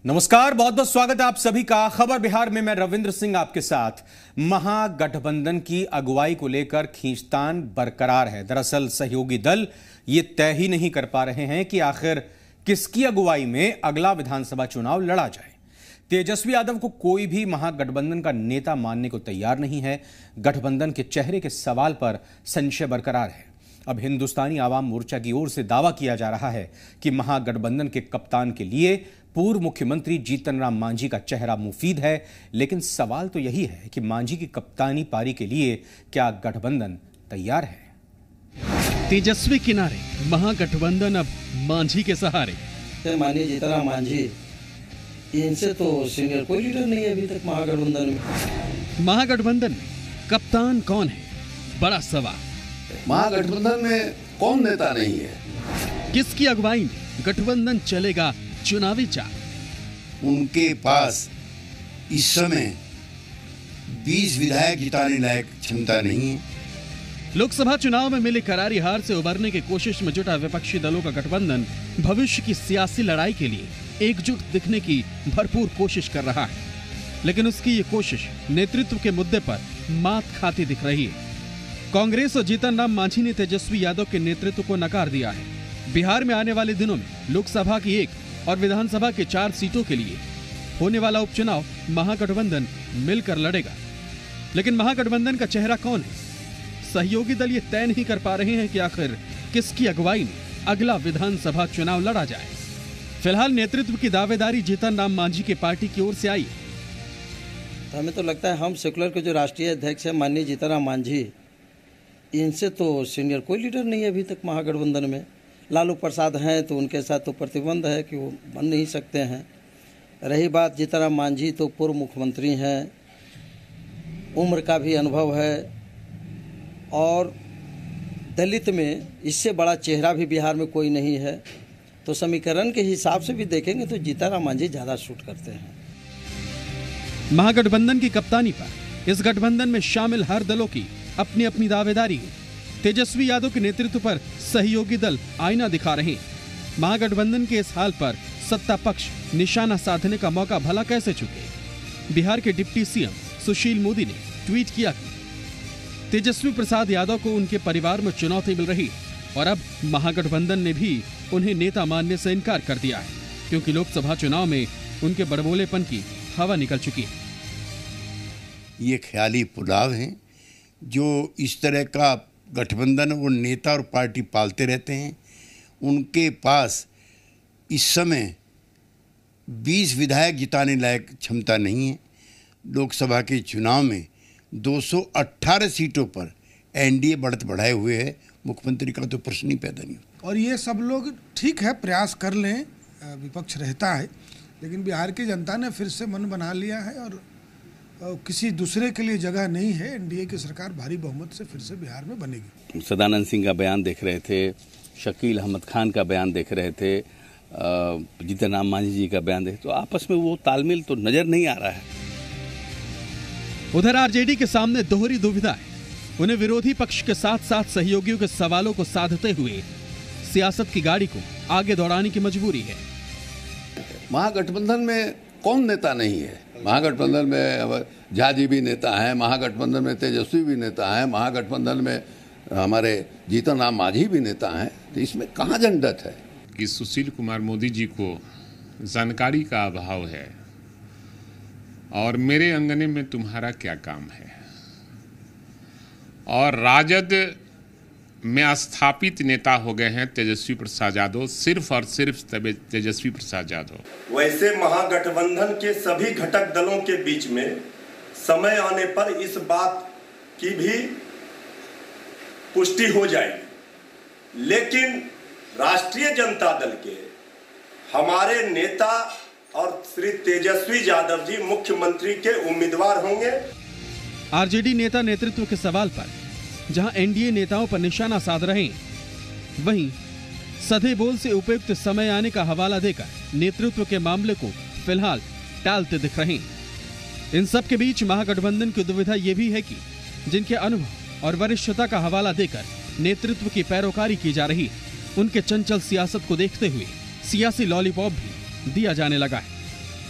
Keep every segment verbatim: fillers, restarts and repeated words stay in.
नमस्कार, बहुत बहुत स्वागत है आप सभी का खबर बिहार में। मैं रविंद्र सिंह आपके साथ। महागठबंधन की अगुवाई को लेकर खींचतान बरकरार है। दरअसल सहयोगी दल ये तय ही नहीं कर पा रहे हैं कि आखिर किसकी अगुवाई में अगला विधानसभा चुनाव लड़ा जाए। तेजस्वी यादव को कोई भी महागठबंधन का नेता मानने को तैयार नहीं है। गठबंधन के चेहरे के सवाल पर संशय बरकरार है। अब हिंदुस्तानी आवाम मोर्चा की ओर से दावा किया जा रहा है कि महागठबंधन के कप्तान के लिए पूर्व मुख्यमंत्री जीतन राम मांझी का चेहरा मुफीद है। लेकिन सवाल तो यही है कि मांझी की कप्तानी पारी के लिए क्या गठबंधन तैयार है? तेजस्वी किनारे, महागठबंधन अब मांझी के सहारे। माननीय जीतन राम मांझी, इनसे तो सीनियर कोई लीडर नहीं है अभी तक महागठबंधन में। महागठबंधन में कप्तान कौन है, बड़ा सवाल। महागठबंधन में कौन नेता नहीं है? किसकी अगुवाई में गठबंधन चलेगा चुनावी चाल? उनके पास इस समय बीस विधायक जिताने लायक क्षमता नहीं है। लोकसभा चुनाव में मिली करारी हार से उबरने की कोशिश में जुटा विपक्षी दलों का गठबंधन भविष्य की सियासी लड़ाई के लिए एकजुट दिखने की भरपूर कोशिश कर रहा है। लेकिन उसकी ये कोशिश नेतृत्व के मुद्दे पर मात खाती दिख रही है। कांग्रेस और जीतन राम मांझी ने तेजस्वी यादव के नेतृत्व को नकार दिया है। बिहार में आने वाले दिनों में लोकसभा की एक और विधानसभा के चार सीटों के लिए होने वाला उपचुनाव महागठबंधन मिलकर लड़ेगा। लेकिन महागठबंधन का चेहरा कौन है? सहयोगी दल ये तय नहीं कर पा रहे हैं कि आखिर किसकी अगुवाई में अगला विधानसभा चुनाव लड़ा जाए। फिलहाल नेतृत्व की दावेदारी जीतन राम मांझी के पार्टी की ओर से आई है। हमें तो लगता है हम सेकुलर के जो राष्ट्रीय अध्यक्ष है माननीय जीतन राम मांझी, इनसे तो सीनियर कोई लीडर नहीं है अभी तक महागठबंधन में। लालू प्रसाद हैं तो उनके साथ तो प्रतिबंध है कि वो बन नहीं सकते हैं। रही बात जीतन राम मांझी, तो पूर्व मुख्यमंत्री हैं, उम्र का भी अनुभव है और दलित में इससे बड़ा चेहरा भी बिहार में कोई नहीं है। तो समीकरण के हिसाब से भी देखेंगे तो जीतन राम मांझी ज़्यादा शूट करते हैं। महागठबंधन की कप्तानी पर इस गठबंधन में शामिल हर दलों की अपनी अपनी दावेदारी है। तेजस्वी यादव के नेतृत्व पर सहयोगी दल आईना दिखा रहे हैं। महागठबंधन के इस हाल पर सत्ता पक्ष निशाना साधने का मौका भला कैसे चुके? बिहार के डिप्टी सीएम सुशील मोदी ने ट्वीट किया कि तेजस्वी प्रसाद यादव को उनके परिवार में चुनौती मिल रही और अब महागठबंधन ने भी उन्हें नेता मानने से इनकार कर दिया है, क्योंकि लोकसभा चुनाव में उनके बड़बोलेपन की हवा निकल चुकी है। ये ख्याली पुलाव हैं जो इस तरह का गठबंधन वो नेता और पार्टी पालते रहते हैं। उनके पास इस समय बीस विधायक जिताने लायक क्षमता नहीं है। लोकसभा के चुनाव में दो सौ अठारह सीटों पर एनडीए बढ़त बढ़ाए हुए है। मुख्यमंत्री का तो प्रश्न ही पैदा नहीं। और ये सब लोग ठीक है, प्रयास कर लें, विपक्ष रहता है, लेकिन बिहार की जनता ने फिर से मन बना लिया है और किसी दूसरे के लिए जगह नहीं है। एनडीए की सरकार भारी बहुमत से फिर से बिहार में बनेगी। सदानंद सिंह का बयान देख रहे थे, शकील अहमद खान का बयान देख रहे थे, जीतन राम मांझी जी का बयान देख, तो आपस में वो तालमेल तो नजर नहीं आ रहा है। उधर आरजेडी के सामने दोहरी दुविधा है। उन्हें विरोधी पक्ष के साथ साथ सहयोगियों के सवालों को साधते हुए सियासत की गाड़ी को आगे दौड़ाने की मजबूरी है। महागठबंधन में कौन नेता नहीं है? महागठबंधन में झा जी भी नेता हैं, महागठबंधन में तेजस्वी भी नेता हैं, महागठबंधन में हमारे जीतन राम मांझी भी नेता हैं। तो इसमें कहाँ झंझट है? कि सुशील कुमार मोदी जी को जानकारी का अभाव है और मेरे अंगने में तुम्हारा क्या काम है। और राजद में स्थापित नेता हो गए हैं तेजस्वी प्रसाद यादव, सिर्फ और सिर्फ तेजस्वी प्रसाद यादव। वैसे महागठबंधन के सभी घटक दलों के बीच में समय आने पर इस बात की भी पुष्टि हो जाएगी। लेकिन राष्ट्रीय जनता दल के हमारे नेता और श्री तेजस्वी यादव जी मुख्यमंत्री के उम्मीदवार होंगे। आरजेडी नेता नेतृत्व के सवाल पर जहां एनडीए नेताओं पर निशाना साध रहे हैं, वहीं सधे बोल से उपयुक्त समय आने का हवाला देकर नेतृत्व के मामले को फिलहाल टालते दिख रहे हैं। इन सब के बीच महागठबंधन की दुविधा यह भी है कि जिनके अनुभव और वरिष्ठता का हवाला देकर नेतृत्व की पैरोकारी की जा रही है, उनके चंचल सियासत को देखते हुए सियासी लॉलीपॉप भी दिया जाने लगा है।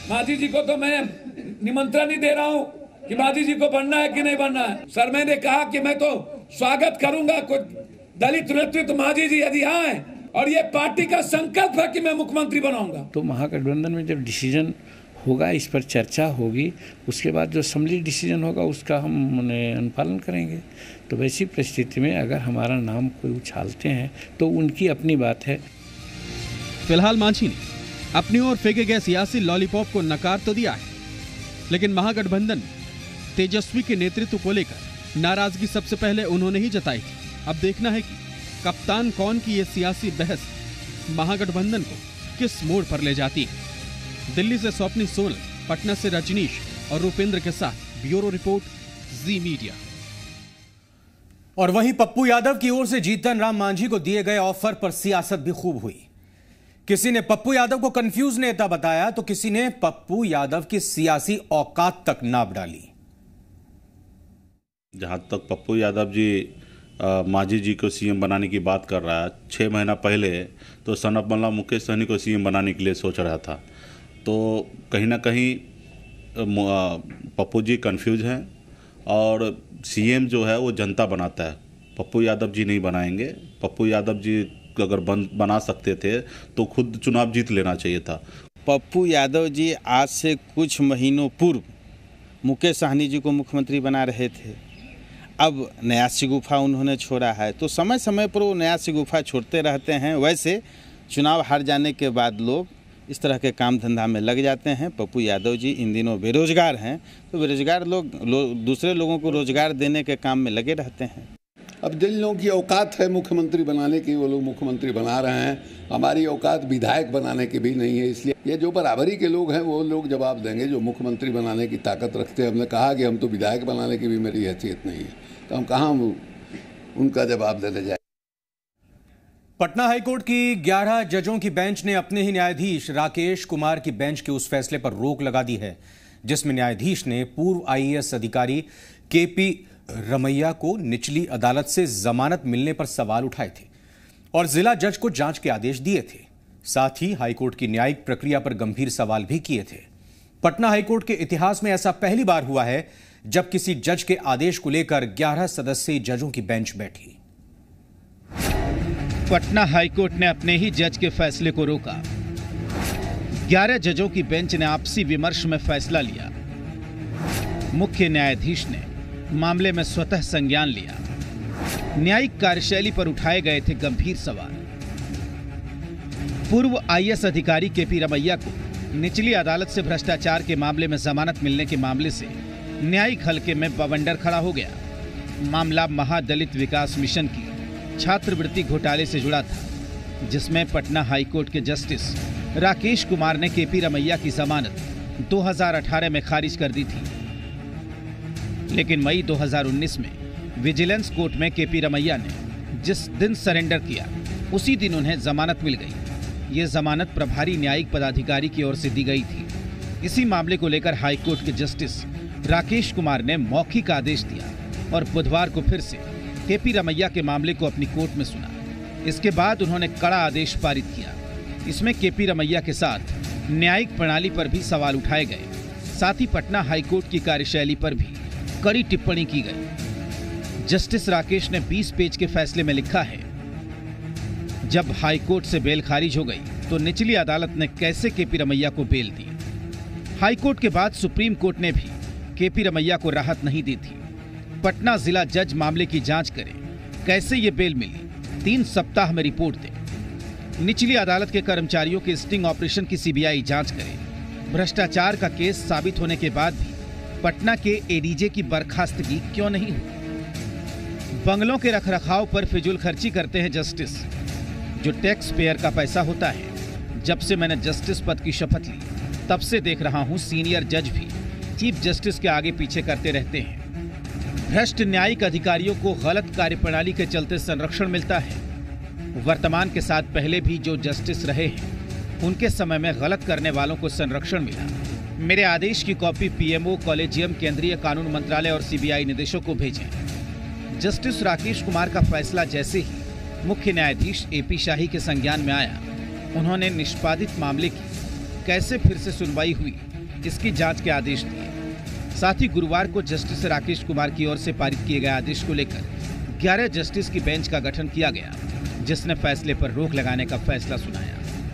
मांझी जी को तो मैं निमंत्रण ही दे रहा हूँ कि मांझी जी को बनना है कि नहीं बनना है। सर मैंने कहा कि मैं तो स्वागत करूंगा कुछ दलित नेतृत्व मांझी जी यदि आए, और ये पार्टी का संकल्प है कि मैं मुख्यमंत्री बनाऊंगा। तो महागठबंधन में जब डिसीजन होगा, इस पर चर्चा होगी, उसके बाद जो असेंबली डिसीजन होगा उसका हम अनुपालन करेंगे। तो वैसी परिस्थिति में अगर हमारा नाम कोई उछालते हैं तो उनकी अपनी बात है। फिलहाल मांझी ने अपनी ओर फेंके गए सियासी लॉलीपॉप को नकार तो दिया है, लेकिन महागठबंधन में तेजस्वी के नेतृत्व को लेकर नाराजगी सबसे पहले उन्होंने ही जताई थी। अब देखना है कि कप्तान कौन की ये सियासी बहस महागठबंधन को किस मोड़ पर ले जाती है। दिल्ली से स्वप्नी सोल, पटना से रजनीश और रूपेंद्र के साथ ब्यूरो रिपोर्ट, जी मीडिया। और वहीं पप्पू यादव की ओर से जीतन राम मांझी को दिए गए ऑफर पर सियासत भी खूब हुई। किसी ने पप्पू यादव को कंफ्यूज नेता बताया तो किसी ने पप्पू यादव की सियासी औकात तक नाप डाली। जहां तक पप्पू यादव जी मांझी जी को सीएम बनाने की बात कर रहा है, छः महीना पहले तो सनत मल्ला मुकेश सहनी को सीएम बनाने के लिए सोच रहा था। तो कहीं ना कहीं पप्पू जी कंफ्यूज हैं और सीएम जो है वो जनता बनाता है, पप्पू यादव जी नहीं बनाएंगे। पप्पू यादव जी अगर बन बना सकते थे तो खुद चुनाव जीत लेना चाहिए था। पप्पू यादव जी आज से कुछ महीनों पूर्व मुकेश सहनी जी को मुख्यमंत्री बना रहे थे। अब नया शिगुफा उन्होंने छोड़ा है, तो समय समय पर वो नया शिगुफा छोड़ते रहते हैं। वैसे चुनाव हार जाने के बाद लोग इस तरह के काम धंधा में लग जाते हैं। पप्पू यादव जी इन दिनों बेरोजगार हैं, तो बेरोजगार लोग लो, दूसरे लोगों को रोजगार देने के काम में लगे रहते हैं। अब जिन लोगों की औकात है मुख्यमंत्री बनाने की, वो लोग मुख्यमंत्री बना रहे हैं। हमारी औकात विधायक बनाने की भी नहीं है, इसलिए ये जो बराबरी के लोग हैं वो लोग जवाब देंगे जो मुख्यमंत्री बनाने की ताकत रखते हैं। हमने कहा कि हम तो विधायक बनाने की भी मेरी हैसियत नहीं है, तो हम कहाँ उनका जवाब देने जाए। पटना हाईकोर्ट की ग्यारह जजों की बेंच ने अपने ही न्यायाधीश राकेश कुमार की बेंच के उस फैसले पर रोक लगा दी है जिसमें न्यायाधीश ने पूर्व आईएएस अधिकारी केपी रमैया को निचली अदालत से जमानत मिलने पर सवाल उठाए थे और जिला जज को जांच के आदेश दिए थे। साथ ही हाईकोर्ट की न्यायिक प्रक्रिया पर गंभीर सवाल भी किए थे। पटना हाईकोर्ट के इतिहास में ऐसा पहली बार हुआ है जब किसी जज के आदेश को लेकर ग्यारह सदस्यीय जजों की बेंच बैठी। पटना हाईकोर्ट ने अपने ही जज के फैसले को रोका। ग्यारह जजों की बेंच ने आपसी विमर्श में फैसला लिया। मुख्य न्यायाधीश ने मामले में स्वतः संज्ञान लिया। न्यायिक कार्यशैली पर उठाए गए थे गंभीर सवाल। पूर्व आईएएस अधिकारी केपी रमैया को निचली अदालत से भ्रष्टाचार के मामले में जमानत मिलने के मामले से न्यायिक हलके में बवंडर खड़ा हो गया। मामला महादलित विकास मिशन की छात्रवृत्ति घोटाले से जुड़ा था, जिसमें पटना हाईकोर्ट के जस्टिस राकेश कुमार ने केपी रमैया की जमानत दो हज़ार अठारह में खारिज कर दी थी। लेकिन मई दो हज़ार उन्नीस में विजिलेंस कोर्ट में केपी रमैया ने जिस दिन सरेंडर किया उसी दिन उन्हें जमानत मिल गई। ये जमानत प्रभारी न्यायिक पदाधिकारी की ओर से दी गई थी। इसी मामले को लेकर हाईकोर्ट के जस्टिस राकेश कुमार ने मौखिक आदेश दिया और बुधवार को फिर से केपी रमैया के मामले को अपनी कोर्ट में सुना। इसके बाद उन्होंने कड़ा आदेश पारित किया। इसमें केपी रमैया के साथ न्यायिक प्रणाली पर भी सवाल उठाए गए। साथ ही पटना हाईकोर्ट की कार्यशैली पर भी कड़ी टिप्पणी की गई। जस्टिस राकेश ने बीस पेज के फैसले में लिखा है, जब हाईकोर्ट से बेल खारिज हो गई तो निचली अदालत ने कैसे केपी रमैया को बेल दी। हाईकोर्ट के बाद सुप्रीम कोर्ट ने भी केपी रमैया को राहत नहीं दी थी। पटना जिला जज मामले की जांच करे, कैसे ये बेल मिली, तीन सप्ताह में रिपोर्ट दे। निचली अदालत के कर्मचारियों के स्टिंग ऑपरेशन की सीबीआई जांच करे। भ्रष्टाचार का केस साबित होने के बाद भी पटना के एडीजे की बर्खास्तगी क्यों नहीं हुई। बंगलों के रखरखाव पर फिजूल खर्ची करते हैं जस्टिस, जो टैक्स पेयर का पैसा होता है। जब से मैंने जस्टिस पद की शपथ ली तब से देख रहा हूं सीनियर जज भी चीफ जस्टिस के आगे पीछे करते रहते हैं। भ्रष्ट न्यायिक अधिकारियों को गलत कार्यप्रणाली के चलते संरक्षण मिलता है। वर्तमान के साथ पहले भी जो जस्टिस रहे हैं उनके समय में गलत करने वालों को संरक्षण मिला। मेरे आदेश की कॉपी पीएमओ, कॉलेजियम, केंद्रीय कानून मंत्रालय और सीबीआई निदेशक को भेजें। जस्टिस राकेश कुमार का फैसला जैसे ही मुख्य न्यायाधीश एपी शाही के संज्ञान में आया, उन्होंने निष्पादित मामले की कैसे फिर से सुनवाई हुई इसकी जांच के आदेश दिए। साथ ही गुरुवार को जस्टिस राकेश कुमार की ओर से पारित किए गए आदेश को लेकर ग्यारह जस्टिस की बेंच का गठन किया गया, जिसने फैसले पर रोक लगाने का फैसला सुनाया।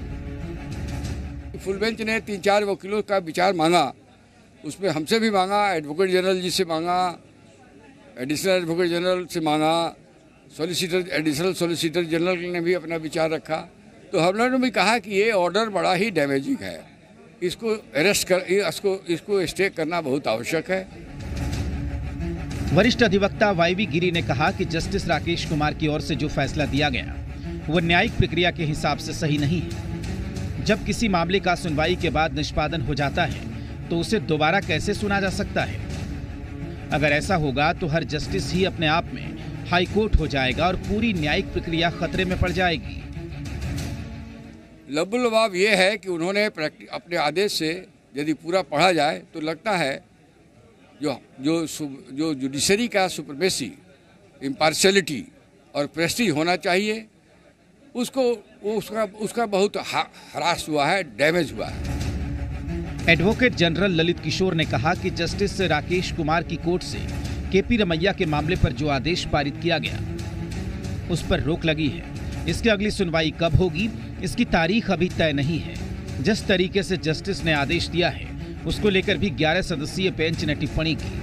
फुल बेंच ने तीन चार वकीलों का विचार मांगा, उसमें हमसे भी मांगा, एडवोकेट जनरल जी से मांगा, एडिशनल एडवोकेट जनरल से मांगा, सॉलिसिटर एडिशनल सॉलिसिटर जनरल ने भी अपना विचार रखा। तो हम लोगों ने भी कहा कि ये ऑर्डर बड़ा ही डैमेजिंग है, इसको अरेस्ट कर इसको इसको स्टे करना बहुत आवश्यक है। वरिष्ठ अधिवक्ता वाईवी गिरी ने कहा कि जस्टिस राकेश कुमार की ओर से जो फैसला दिया गया वो न्यायिक प्रक्रिया के हिसाब से सही नहीं है। जब किसी मामले का सुनवाई के बाद निष्पादन हो जाता है तो उसे दोबारा कैसे सुना जा सकता है? अगर ऐसा होगा तो हर जस्टिस ही अपने आप में हाई कोर्ट हो जाएगा और पूरी न्यायिक प्रक्रिया खतरे में पड़ जाएगी। लबुलबाब ये है कि उन्होंने अपने आदेश से यदि पूरा पढ़ा जाए तो लगता है जो जो जो जुडिशरी का सुपरमेसी, इम्पार्शियलिटी और प्रेस्टीज होना चाहिए, उसको उसका उसका बहुत हरास हुआ है, डैमेज हुआ है। एडवोकेट जनरल ललित किशोर ने कहा कि जस्टिस राकेश कुमार की कोर्ट से केपी रमैया के मामले पर जो आदेश पारित किया गया उस पर रोक लगी है। इसकी अगली सुनवाई कब होगी, इसकी तारीख अभी तय नहीं है। जिस तरीके से जस्टिस ने आदेश दिया है उसको लेकर भी ग्यारह सदस्यीय बेंच ने टिप्पणी की।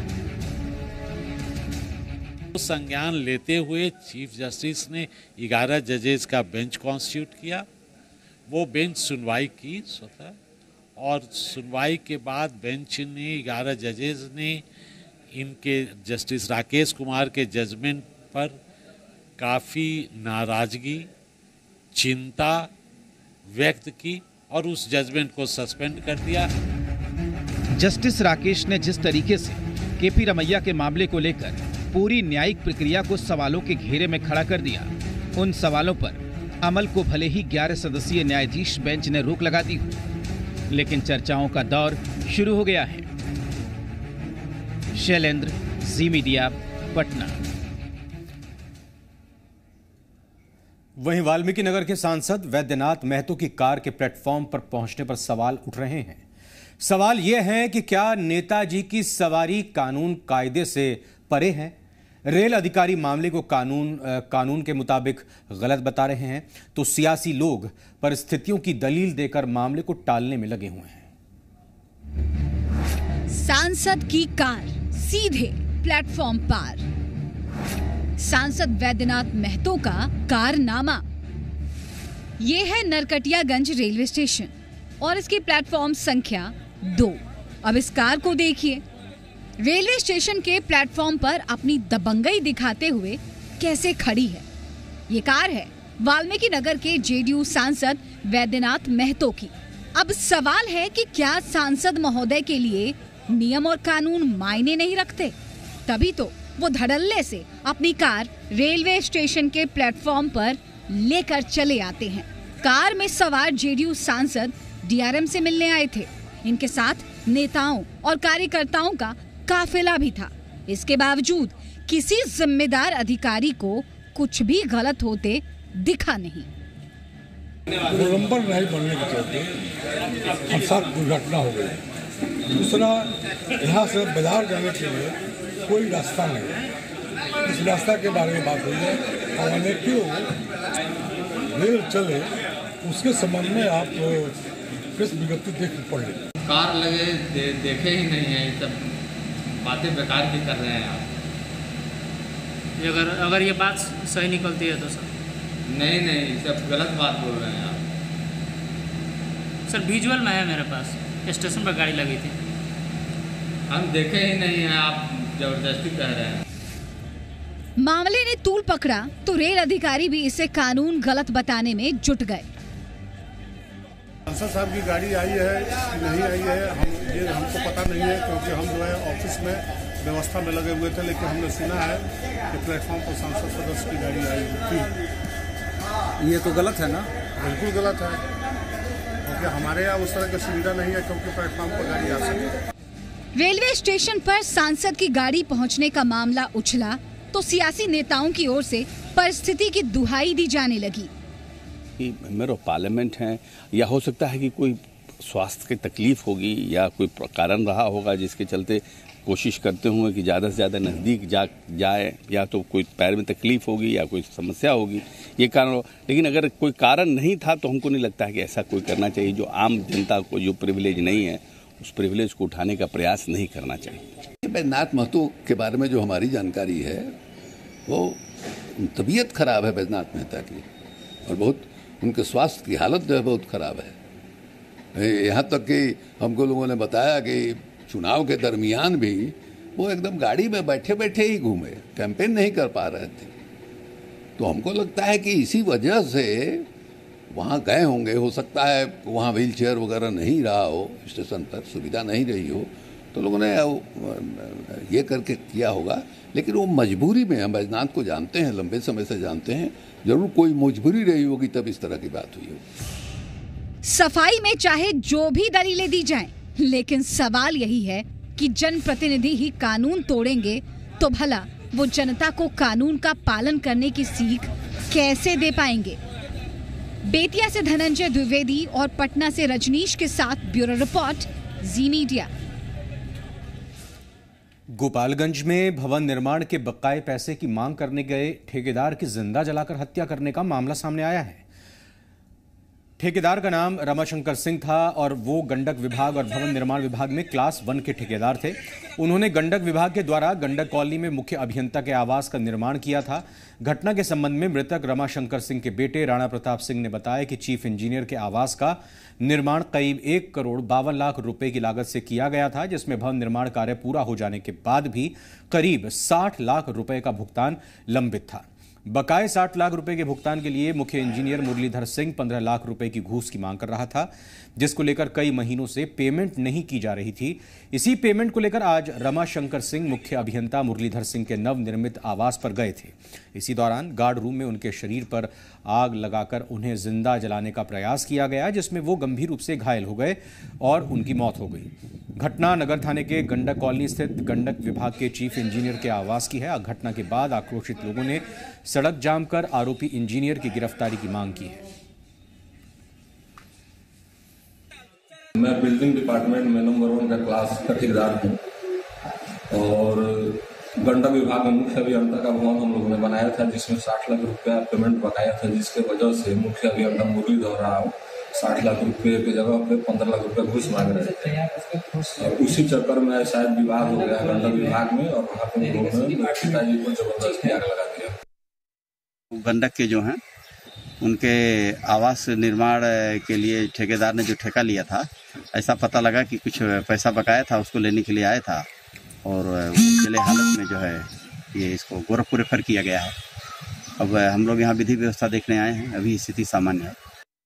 संज्ञान लेते हुए चीफ जस्टिस ने ग्यारह जजेस का बेंच कॉन्स्टिट्यूट किया। वो बेंच सुनवाई की स्वतः, और सुनवाई के बाद बेंच ने ग्यारह जजेस ने इनके जस्टिस राकेश कुमार के जजमेंट पर काफ़ी नाराज़गी, चिंता व्यक्त की और उस जजमेंट को सस्पेंड कर दिया। जस्टिस राकेश ने जिस तरीके से केपी रमैया के मामले को लेकर पूरी न्यायिक प्रक्रिया को सवालों के घेरे में खड़ा कर दिया, उन सवालों पर अमल को भले ही ग्यारह सदस्यीय न्यायाधीश बेंच ने रोक लगा दी, लेकिन चर्चाओं का दौर शुरू हो गया है। Shailendra, Zee media, Patna. वहीं वाल्मीकि नगर के सांसद वैद्यनाथ महतो की कार के प्लेटफॉर्म पर पहुंचने पर सवाल उठ रहे हैं। सवाल यह है कि क्या नेताजी की सवारी कानून कायदे से परे है? रेल अधिकारी मामले को कानून कानून के मुताबिक गलत बता रहे हैं तो सियासी लोग परिस्थितियों की दलील देकर मामले को टालने में लगे हुए हैं। सांसद की कार सीधे प्लेटफॉर्म पार। सांसद वैद्यनाथ महतो का कारनामा। ये है नरकटियागंज रेलवे स्टेशन और इसकी प्लेटफॉर्म संख्या दो। अब इस कार को देखिए, रेलवे स्टेशन के प्लेटफॉर्म पर अपनी दबंगई दिखाते हुए कैसे खड़ी है। ये कार है वाल्मीकि नगर के जेडीयू सांसद वैद्यनाथ महतो की। अब सवाल है कि क्या सांसद महोदय के लिए नियम और कानून मायने नहीं रखते? तभी तो वो धड़ल्ले से अपनी कार रेलवे स्टेशन के प्लेटफॉर्म पर लेकर चले आते हैं। कार में सवार जेडीयू सांसद डीआरएम से मिलने आए थे। इनके साथ नेताओं और कार्यकर्ताओं का काफिला भी था। इसके बावजूद किसी जिम्मेदार अधिकारी को कुछ भी गलत होते दिखा नहीं। गोलंबर नहीं बनने के चलते हादसा दुर्घटना हो गई। दूसरा, यहाँ से बाजार जाने के लिए कोई रास्ता नहीं। इस रास्ता के बारे में बात हुई है और हमें क्यों रेल चले उसके संबंध में आप प्रेस विज्ञप्ति देख पढ़ लें। कार लगे दे, देखे ही नहीं है, ये सब बातें बेकार भी कर रहे हैं आप। अगर अगर ये बात सही निकलती है तो सर? नहीं नहीं, सब गलत बात बोल रहे हैं आप। सर विजुअल में है मेरे पास, स्टेशन पर गाड़ी लगी थी। हम देखे ही नहीं है, आप जबरदस्ती कह रहे हैं। मामले ने तूल पकड़ा तो रेल अधिकारी भी इसे कानून गलत बताने में जुट गए। सांसद साहब की गाड़ी आई है नहीं आई है हम ये हमको पता नहीं है, क्योंकि हम जो है ऑफिस में व्यवस्था में लगे हुए थे, लेकिन हमने सुना है कि प्लेटफॉर्म पर सांसद सदस्य की गाड़ी आई थी। ये तो गलत है ना? बिल्कुल गलत है, क्योंकि हमारे यहाँ उस तरह की सुविधा नहीं है क्योंकि प्लेटफॉर्म पर गाड़ी आ सके। रेलवे स्टेशन पर सांसद की गाड़ी पहुंचने का मामला उछला तो सियासी नेताओं की ओर से परिस्थिति की दुहाई दी जाने लगी। मेंबर ऑफ पार्लियामेंट हैं या हो सकता है कि कोई स्वास्थ्य की तकलीफ होगी या कोई कारण रहा होगा जिसके चलते कोशिश करते हुए कि ज़्यादा से ज़्यादा नज़दीक जा जाए, या तो कोई पैर में तकलीफ होगी या कोई समस्या होगी, ये कारण हो। लेकिन अगर कोई कारण नहीं था तो हमको नहीं लगता है कि ऐसा कोई करना चाहिए। जो आम जनता को जो प्रिविलेज नहीं है उस प्रिविलेज को उठाने का प्रयास नहीं करना चाहिए। बैजनाथ महतो के बारे में जो हमारी जानकारी है वो तबीयत खराब है बैजनाथ मेहता की, और बहुत उनके स्वास्थ्य की हालत जो है बहुत खराब है। यहाँ तक कि हमको लोगों ने बताया कि चुनाव के दरमियान भी वो एकदम गाड़ी में बैठे बैठे ही घूमे, कैंपेन नहीं कर पा रहे थे। तो हमको लगता है कि इसी वजह से वहाँ गए होंगे। हो सकता है वहाँ व्हील चेयर वगैरह नहीं रहा हो, स्टेशन पर सुविधा नहीं रही हो, तो लोगों ने ये करके किया होगा। लेकिन वो मजबूरी में, हम बैजनाथ को जानते हैं, लंबे समय से जानते हैं, जरूर कोई मजबूरी रही होगी तब इस तरह की बात हुई होगी। सफाई में चाहे जो भी दलीलें दी जाएं, लेकिन सवाल यही है कि जनप्रतिनिधि ही कानून तोड़ेंगे तो भला वो जनता को कानून का पालन करने की सीख कैसे दे पाएंगे। बेतिया से धनंजय द्विवेदी और पटना से रजनीश के साथ bureau report, Zee media. Gopalganj में भवन निर्माण के बकाये पैसे की मांग करने गए ठेकेदार की जिंदा जलाकर हत्या करने का मामला सामने आया है। ठेकेदार का नाम रमाशंकर सिंह था और वो गंडक विभाग और भवन निर्माण विभाग में क्लास वन के ठेकेदार थे। उन्होंने गंडक विभाग के द्वारा गंडक कॉलोनी में मुख्य अभियंता के आवास का निर्माण किया था। घटना के संबंध में मृतक रमाशंकर सिंह के बेटे राणा प्रताप सिंह ने बताया कि चीफ इंजीनियर के आवास का निर्माण करीब एक करोड़ बावन लाख रुपए की लागत से किया गया था, जिसमें भवन निर्माण कार्य पूरा हो जाने के बाद भी करीब साठ लाख रुपए का भुगतान लंबित था। बकाये साठ लाख रुपए के भुगतान के लिए मुख्य इंजीनियर मुरलीधर सिंह पंद्रह लाख रुपए की घूस की मांग कर रहा था, जिसको लेकर कई महीनों से पेमेंट नहीं की जा रही थी। इसी पेमेंट को लेकर आज रमाशंकर सिंह मुख्य अभियंता मुरलीधर सिंह के नवनिर्मित आवास पर गए थे। इसी दौरान गार्ड रूम में उनके शरीर पर आग लगाकर उन्हें जिंदा जलाने का प्रयास किया गया, जिसमें वो गंभीर रूप से घायल हो गए और उनकी मौत हो गई। घटना नगर थाने के गंडक कॉलोनी स्थित गंडक विभाग के चीफ इंजीनियर के आवास की है। घटना के बाद आक्रोशित लोगों ने सड़क जाम कर आरोपी इंजीनियर की गिरफ्तारी की मांग की है। मैं बिल्डिंग डिपार्टमेंट में नंबर वन का क्लास का ठेकेदार हूँ और गंडक विभाग में मुख्य अभियंता का भवन हम लोगों ने बनाया था, जिसमें साठ लाख रुपया पेमेंट बकाया था, जिसके वजह से मुख्य अभियंता मुरलीधर राव साठ लाख रुपए की जगह पे पंद्रह लाख रुपए घूस मांग रहे थे। और उसी चक्कर में शायद विवाद हो गया गंडक विभाग में और वहाँ पे मेरे पिताजी को जबरदस्ती आग लगा दिया। गंडक के जो हैं उनके आवास निर्माण के लिए ठेकेदार ने जो ठेका लिया था, ऐसा पता लगा कि कुछ पैसा बकाया था, उसको लेने के लिए आया था और जले हालत में जो है ये इसको गोरखपुर रेफर किया गया है। अब हम लोग यहाँ विधि व्यवस्था देखने आए हैं, अभी स्थिति सामान्य है।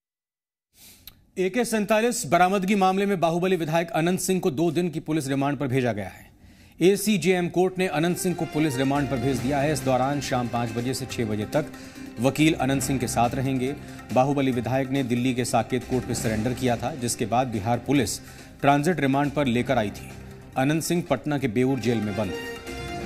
ए के सैंतालीस बरामदगी मामले में बाहुबली विधायक अनंत सिंह को दो दिन की पुलिस रिमांड पर भेजा गया है। एसीजेएम कोर्ट ने अनंत सिंह को पुलिस रिमांड पर भेज दिया है। इस दौरान शाम पांच बजे से छह बजे तक वकील अनंत सिंह के साथ रहेंगे। बाहुबली विधायक ने दिल्ली के साकेत कोर्ट में सरेंडर किया था, जिसके बाद बिहार पुलिस ट्रांजिट रिमांड पर लेकर आई थी। अनंत सिंह पटना के बेऊर जेल में बंद है।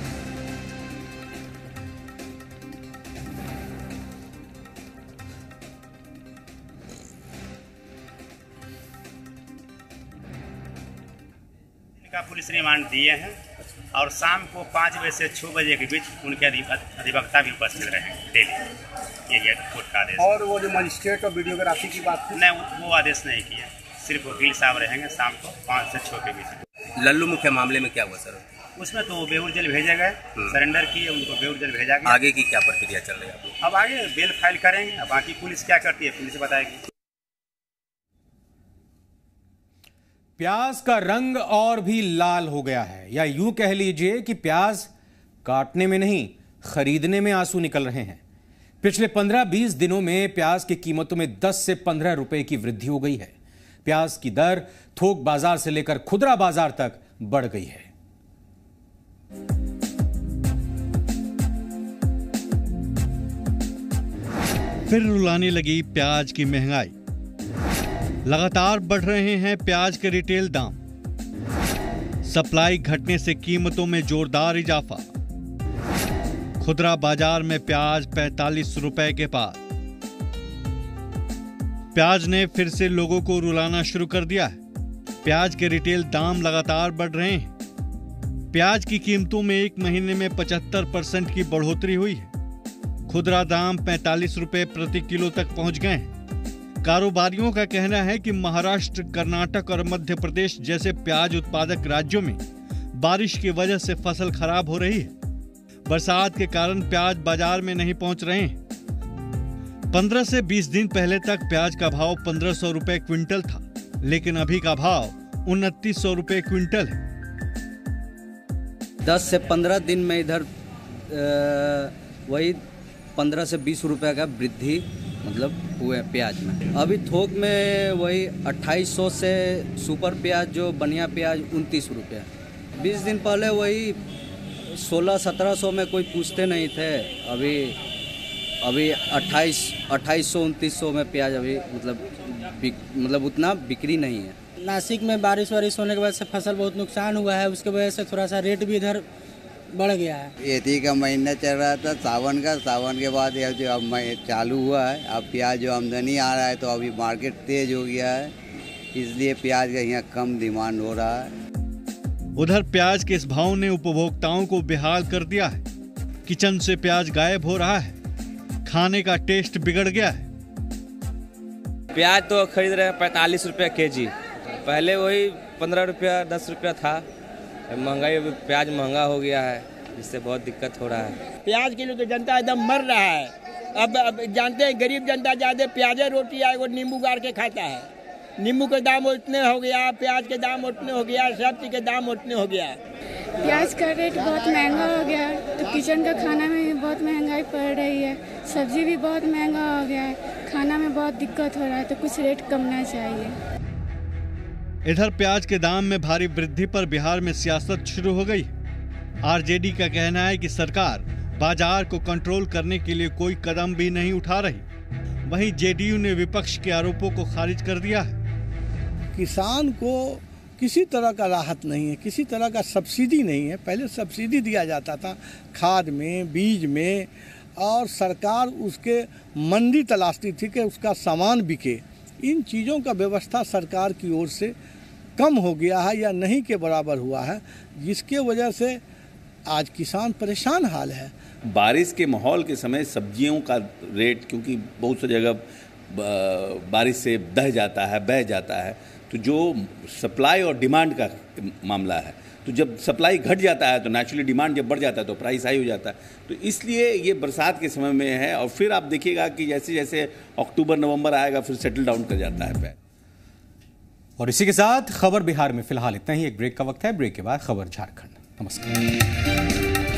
का पुलिस रिमांड दिए हैं और शाम को पाँच बजे से छः बजे के बीच उनके अधिवक्ता भी उपस्थित रहेंगे डेली। ये कोर्ट का आदेश। और वो जो मजिस्ट्रेट और वीडियोग्राफी की बात थी, नहीं वो आदेश नहीं किया, सिर्फ वकील साहब रहेंगे शाम को पाँच से छः के बीच। लल्लू मुख्य मामले में क्या हुआ सर? उसमें तो बेऊर जेल भेजे गए, सरेंडर किए, उनको बेऊर जेल भेजा गया। आगे की क्या प्रक्रिया चल रही है? अब आगे बेल फाइल करेंगे, बाकी पुलिस क्या करती है पुलिस बताएगी। प्याज का रंग और भी लाल हो गया है, या यूं कह लीजिए कि प्याज काटने में नहीं खरीदने में आंसू निकल रहे हैं। पिछले पंद्रह बीस दिनों में प्याज की कीमतों में दस से पंद्रह रुपए की वृद्धि हो गई है। प्याज की दर थोक बाजार से लेकर खुदरा बाजार तक बढ़ गई है। फिर रुलाने लगी प्याज की महंगाई। लगातार बढ़ रहे हैं प्याज के रिटेल दाम। सप्लाई घटने से कीमतों में जोरदार इजाफा। खुदरा बाजार में प्याज पैंतालीस रुपए के पार। प्याज ने फिर से लोगों को रुलाना शुरू कर दिया है। प्याज के रिटेल दाम लगातार बढ़ रहे हैं। प्याज की कीमतों में एक महीने में पचहत्तर परसेंट की बढ़ोतरी हुई है। खुदरा दाम पैंतालीस रुपए प्रति किलो तक पहुंच गए हैं। कारोबारियों का कहना है कि महाराष्ट्र, कर्नाटक और मध्य प्रदेश जैसे प्याज उत्पादक राज्यों में बारिश की वजह से फसल खराब हो रही है। बरसात के कारण प्याज बाजार में नहीं पहुंच रहे हैं। पंद्रह से बीस दिन पहले तक प्याज का भाव पंद्रह सौ रुपए क्विंटल था, लेकिन अभी का भाव उनतीस सौ रुपए क्विंटल है। दस से पंद्रह दिन में इधर वही पंद्रह से बीस रुपए का वृद्धि मतलब हुए प्याज में। अभी थोक में वही अट्ठाईस सौ से सुपर प्याज जो बढ़िया प्याज उनतीस रुपये। बीस दिन पहले वही सोलह सत्रह सौ में कोई पूछते नहीं थे। अभी अभी अट्ठाईस अट्ठाईस सौ उनतीस सौ में प्याज अभी मतलब मतलब उतना बिक्री नहीं है। नासिक में बारिश वारिश होने की वजह से फसल बहुत नुकसान हुआ है, उसके वजह से थोड़ा सा रेट भी इधर बढ़ गया है। एथी का महीना चल रहा था सावन का, सावन के बाद यह जो अब चालू हुआ है, अब प्याज जो आमदनी आ रहा है तो अभी मार्केट तेज हो गया है, इसलिए प्याज का यहाँ कम डिमांड हो रहा है। उधर प्याज के इस भाव ने उपभोक्ताओं को बेहाल कर दिया है। किचन से प्याज गायब हो रहा है, खाने का टेस्ट बिगड़ गया है। प्याज तो खरीद रहे हैं पैंतालीस रुपये के जी, पहले वही पंद्रह रुपया दस रुपया था। महंगाई प्याज महंगा हो गया है, जिससे बहुत दिक्कत हो रहा है। प्याज के लिए तो जनता एकदम मर रहा है। अब, अब जानते हैं गरीब जनता ज़्यादा प्याज रोटी आए वो नींबू गाड़ के खाता है। नींबू के दाम उतने हो गया, प्याज के दाम उतने हो गया, सब्जी के दाम उतने हो गया। प्याज का रेट बहुत महंगा हो गया है, तो किचन का खाना में बहुत महंगाई पड़ रही है। सब्जी भी बहुत महंगा हो गया है, खाना में बहुत दिक्कत हो रहा है, तो कुछ रेट कमना चाहिए। इधर प्याज के दाम में भारी वृद्धि पर बिहार में सियासत शुरू हो गई। आरजेडी का कहना है कि सरकार बाजार को कंट्रोल करने के लिए कोई कदम भी नहीं उठा रही। वहीं जेडीयू ने विपक्ष के आरोपों को खारिज कर दिया है। किसान को किसी तरह का राहत नहीं है, किसी तरह का सब्सिडी नहीं है। पहले सब्सिडी दिया जाता था खाद में, बीज में, और सरकार उसके मंडी तलाशती थी कि उसका सामान बिके। इन चीज़ों का व्यवस्था सरकार की ओर से कम हो गया है या नहीं के बराबर हुआ है, जिसके वजह से आज किसान परेशान हाल है। बारिश के माहौल के समय सब्जियों का रेट, क्योंकि बहुत सी जगह बारिश से दह जाता है, बह जाता है, तो जो सप्लाई और डिमांड का मामला है, तो जब सप्लाई घट जाता है तो नेचुरली डिमांड जब बढ़ जाता है तो प्राइस हाई हो जाता है। तो इसलिए ये बरसात के समय में है, और फिर आप देखिएगा कि जैसे जैसे अक्टूबर नवंबर आएगा फिर सेटल डाउन कर जाता है प्याज। और इसी के साथ खबर बिहार में फिलहाल इतना ही। एक ब्रेक का वक्त है, ब्रेक के बाद खबर झारखंड। नमस्कार।